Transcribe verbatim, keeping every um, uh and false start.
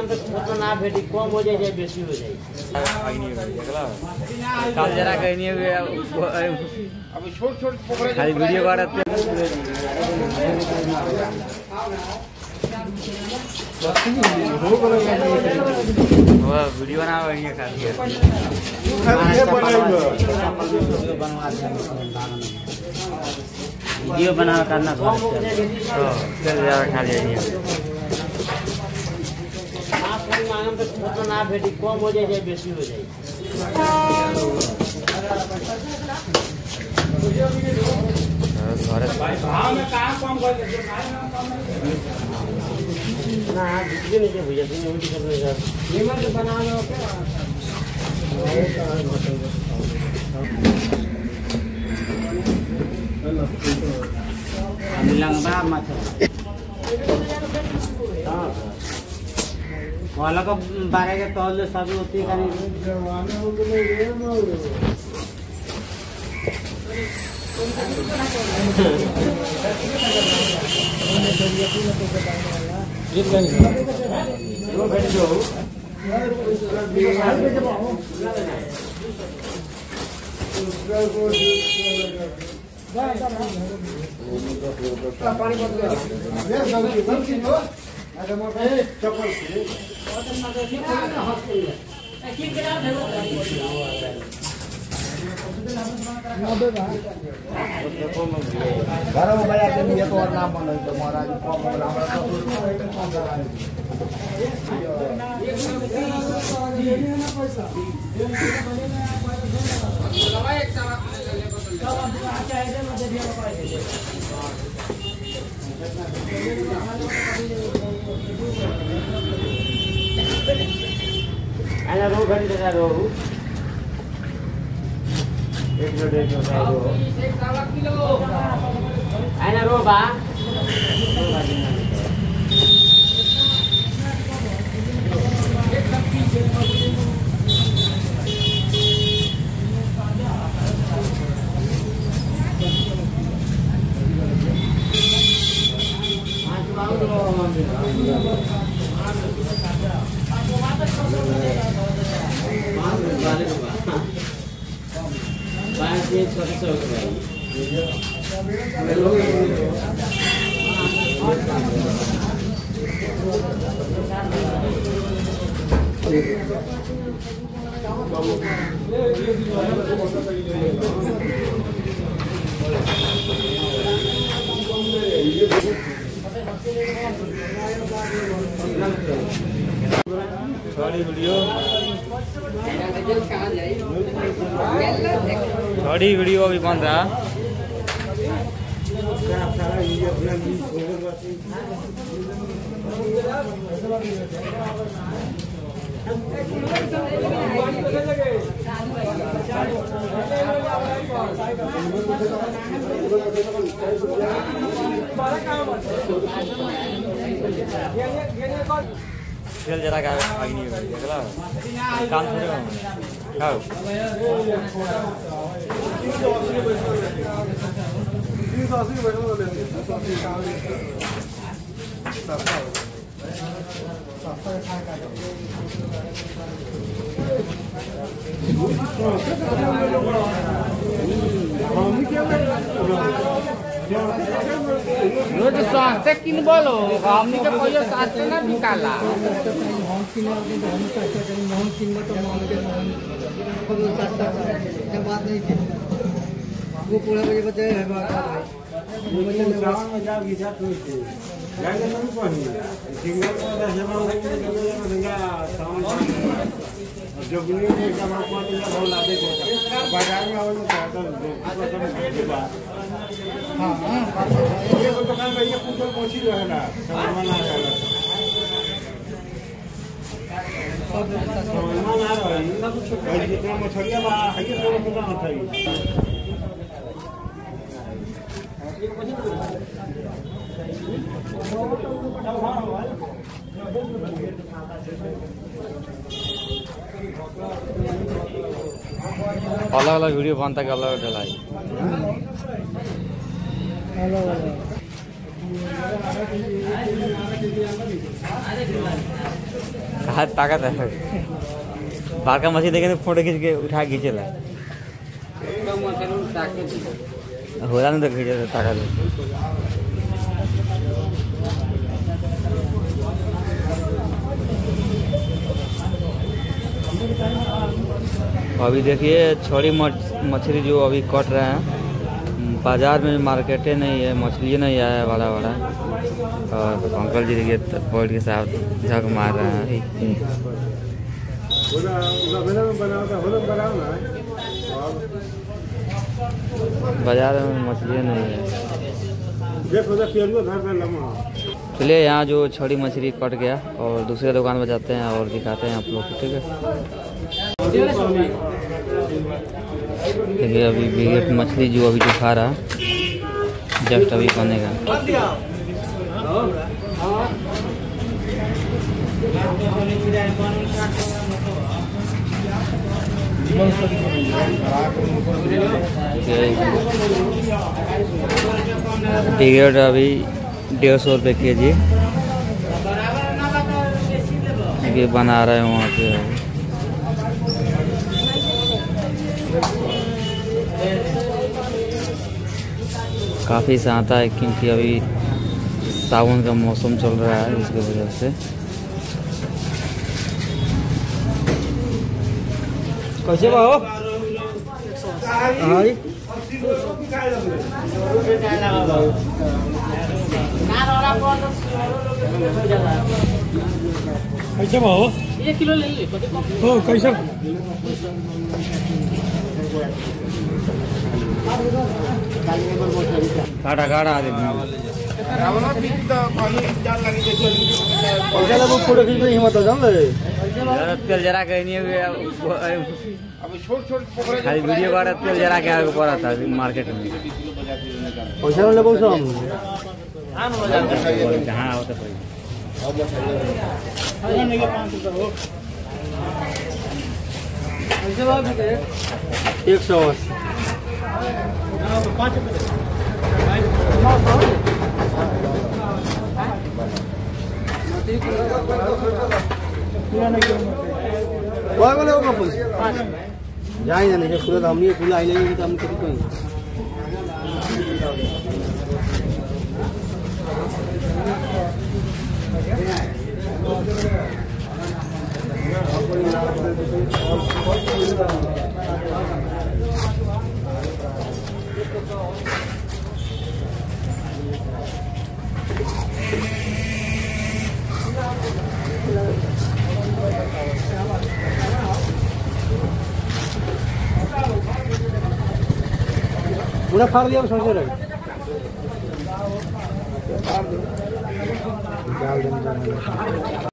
तो ना भेटी कम हो जाए बेसी हो जाए कल जरा कहीं नहीं हुए अब छोट छोट खाली वीडियो करते वो वीडियो बना रही है खाली वीडियो बना करना चल जरा खाली है तो ना भेटी कम हो जाए बेसी हो जाए ना बिजली नहीं भैया उल्टी करने का नीमक बना लो लंबा मछली वाला को बारह के तौल सब होती है बारह बजे के लिए तो और नाम बन तो महाराज आना रो घड़ी दे रो एक किलो डेढ़ किलो एक सवा किलो आना रो बा एक सब्जी छोटे छोटे वीडियो थोड़ी वीडियो अभी बन रहा चल जरा का आगे नहीं देखला काम थोड़े खाओ रोज स्वास्थ्य किन बोलो हमनी के पहले स्वास्थ्य ना निकाला बात नहीं थी वो पूरा बजे बचे है जोगनी में क्या बात बहुत लादे बाजार में और हाँ हाँ ये तो दुकान में ये पूछो पहुंची जो है ना सामान आ रहा है सामान आ रहा है भाई जितना मछलियाँ बा है ये सब कितना मछली अलग अलग वीडियो बनता है अलग डलाई अलग अलग कहा ताकत है। बाहर का मछली देखे तो फोटो खींच के उठा खींचे ला होला नहीं तो खींचे ताकत है। अभी देखिए छोटी मछली जो अभी कट रहे हैं, बाजार में मार्केटे नहीं है, मछली नहीं आया है बड़ा बड़ा। और अंकल जी देखिए बोर्ड के साथ झक मार रहे हैं। बाजार में मछली नहीं है। चलिए यहाँ जो छोटी मछली कट गया और दूसरे दुकान पर जाते हैं और दिखाते हैं आप लोग को, ठीक है। देखिए अभी बिगेट मछली जो अभी जो खा रहा जस्ट अभी बनेगा। बिगेट अभी डेढ़ सौ रुपये के जी ये बना रहे हैं वहाँ पे। काफ़ी सहायता है क्योंकि अभी सावन का मौसम चल रहा है, इसकी वजह से। कैसे भाव? कैसे भाव? एक किलो ले लीजिए। हो कैसे? काटा काटा फोटो खींच हिम्मत जान ले तेल जरा के नहीं हुए खाली वीडियो का तेल जरा के आगे पड़ा था मार्केट में। पैसा ले पहुंचो हम जहाँ होता एक सौ अस्सी जाए नहीं खुला तो हमने खुला आई नहीं तो हम कभी कोई पूरा फाड़ दिया सोच रहे